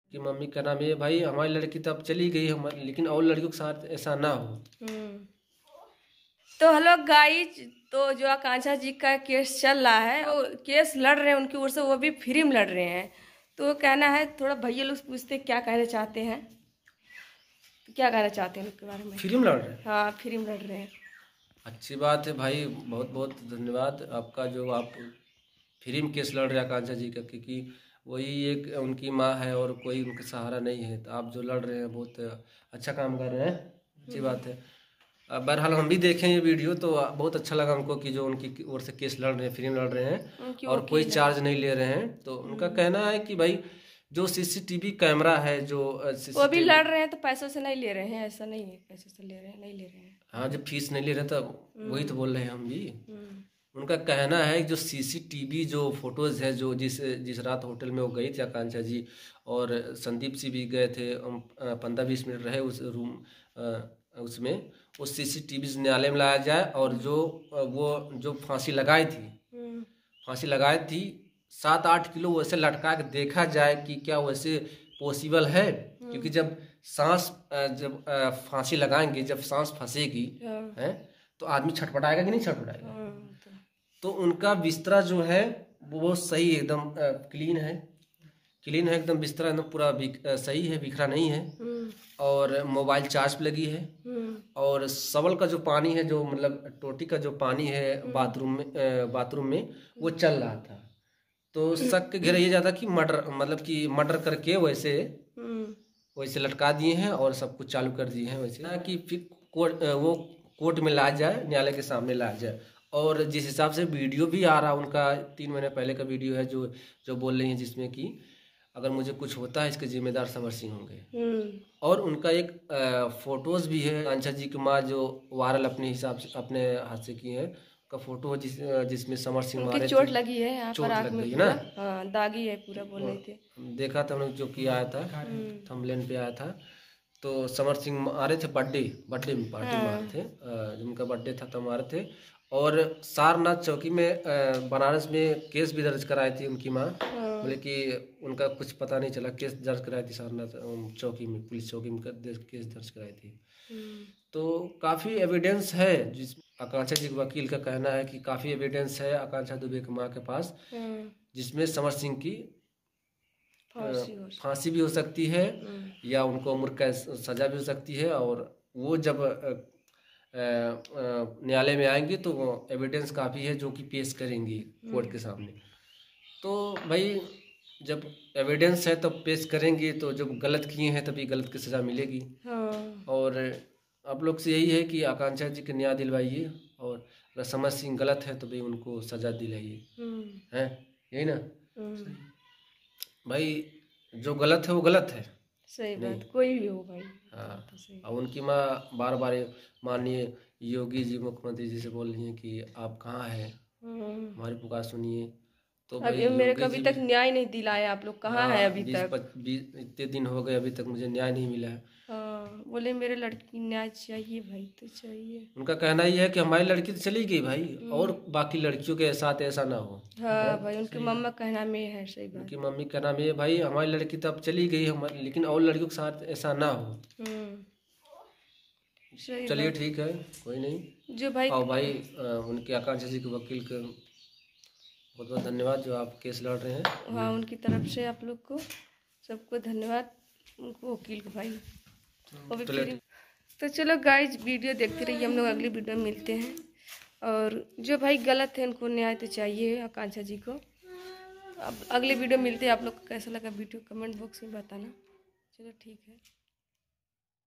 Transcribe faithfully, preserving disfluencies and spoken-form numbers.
कि मम्मी का नाम है भाई, हमारी लड़की तो अब चली गई हमारी, लेकिन और लड़कियों के साथ ऐसा ना हो। तो हेलो गाइज, तो जो आकांक्षा जी का केस चल रहा है, वो केस लड़ रहे हैं उनकी ओर से, वो भी फ्री में लड़ रहे हैं। तो कहना है थोड़ा भैया लोग पूछते क्या कहना चाहते हैं, तो क्या कहना चाहते हैं उनके बारे में। फ्री में लड़ रहे हैं? हाँ, फ्री में लड़ रहे हैं। अच्छी बात है भाई, बहुत बहुत धन्यवाद आपका, जो आप फ्री में केस लड़ रहे हैं आकांक्षा जी का, क्योंकि वही एक उनकी माँ है और कोई उनका सहारा नहीं है। तो आप जो लड़ रहे हैं बहुत अच्छा काम कर रहे हैं, अच्छी बात है। अब बहरहाल हम भी देखें ये वीडियो तो बहुत अच्छा लगा हमको कि जो उनकी ओर से केस लड़ रहे हैं, फ्री में लड़ रहे हैं और कोई चार्ज नहीं ले रहे हैं। तो उनका कहना है कि भाई जो सीसीटीवी कैमरा है, जो वो भी लड़ रहे हैं तो पैसों से नहीं ले रहे हैं, ऐसा नहीं है पैसों से ले रहे हैं, नहीं ले रहे हैं। हाँ, जब फीस नहीं ले रहे तब वही तो बोल रहे हैं हम भी। उनका कहना है जो सीसीटीवी जो फोटोज है, जो जिस जिस रात होटल में वो गई थी आकांक्षा जी और संदीप सिंह भी गए थे, पंद्रह बीस मिनट रहे उस रूम उसमें, उस सीसीटीवी न्यायालय में लाया जाए। और जो वो जो फांसी लगाई थी फांसी लगाई थी सात आठ किलो वैसे लटका के देखा जाए कि क्या वैसे पॉसिबल है। क्योंकि जब सांस जब फांसी लगाएंगे, जब सांस फंसेगी है तो आदमी छटपटाएगा कि नहीं छटपटाएगा। तो उनका बिस्तरा जो है वो सही एकदम क्लीन है, क्लीन है एकदम, बिस्तरा एकदम पूरा सही है, बिखरा नहीं है। और मोबाइल चार्ज पे लगी है। और सवल का जो पानी है, जो मतलब टोटी का जो पानी है बाथरूम में बाथरूम में वो चल रहा था। तो शक के घेरा ये जाता कि मर्डर, मतलब कि मर्डर करके वैसे वैसे लटका दिए हैं और सब कुछ चालू कर दिए हैं वैसे, कि फिर कोर्ट वो कोर्ट में ला जाए, न्यायालय के सामने ला जाए। और जिस हिसाब से वीडियो भी आ रहा उनका, तीन महीने पहले का वीडियो है जो जो बोल रही हैं, जिसमें कि अगर मुझे कुछ होता है इसके जिम्मेदार समर सिंह होंगे। और उनका एक फोटोज भी है, आकांक्षा जी की माँ जो वायरल अपने हिसाब से अपने हाथ से की है का फोटो है, जिस जिसमें समर सिंह मारे चोट लगी है, यहाँ चोट पर लग गई है ना, हाँ, दागी है पूरा, बोल रहे थे। देखा था हमने जो किया आया था, थंबनेल पे आया था। तो समर सिंह मारे थे बर्थडे बर्थडे में पार्टी मारे थे, जिनका बर्थडे था तब मारे थे। और सारनाथ चौकी में बनारस में केस भी दर्ज कराई थी उनकी माँ, बोले कि उनका कुछ पता नहीं चला, केस दर्ज कराई थी सारनाथ चौकी में, पुलिस चौकी में केस दर्ज कराई थी। तो काफ़ी एविडेंस है, जिस आकांक्षा जी के वकील का कहना है कि काफ़ी एविडेंस है आकांक्षा दुबे की माँ के पास, जिसमें समर सिंह की फांसी भी हो सकती है या उनको उम्र कैद सजा भी हो सकती है। और वो जब न्यायालय में आएंगे तो वो एविडेंस काफ़ी है जो कि पेश करेंगी कोर्ट के सामने। तो भाई जब एविडेंस है तब तो पेश करेंगे, तो जब गलत किए हैं तभी गलत की सज़ा मिलेगी। हाँ। और आप लोग से यही है कि आकांक्षा जी को न्याय दिलवाइए, और अगर समर सिंह गलत है तो भाई उनको सज़ा दिलाइए, है यही ना भाई। जो गलत है वो गलत है, सही बात, कोई भी हो भाई। हाँ, और उनकी माँ बार बार माननीय योगी जी मुख्यमंत्री जी से बोल रही हैं कि आप कहाँ हैं, हमारी पुकार सुनिए। तो अभी मेरे को अभी तक न्याय नहीं दिलाया, आप लोग कहाँ हैं अभी तक? इतने दिन हो गए अभी तक मुझे न्याय नहीं मिला है। हाँ, बोले मेरे लड़की न्याय चाहिए भाई, तो चाहिए। उनका कहना ही है कि हमारी लड़की तो चली गई भाई, और बाकी लड़कियों के साथ ऐसा ना हो। हाँ भाई, उनकी मम्मा कहना में है, सही बात। उनकी मम्मी का नाम ये भाई, हमारी लड़की तो अब चली गई हमारी, लेकिन और लड़कियों के साथ ऐसा ना हो। चलिए ठीक है, कोई नहीं जो भाई। और भाई उनके आकांक्षा जी के वकील का बहुत बहुत धन्यवाद जो आप केस लड़ रहे हैं। हाँ, उनकी तरफ से आप लोग को सबको धन्यवाद, उनको वकील को भाई। तो, तो चलो गाइज, वीडियो देखते रहिए, हम लोग अगली वीडियो में मिलते हैं। और जो भाई गलत है उनको न्याय तो चाहिए आकांक्षा जी को। अब अगले वीडियो मिलते हैं, आप लोग को कैसा लगा वीडियो कमेंट बॉक्स में बताना। चलो ठीक है।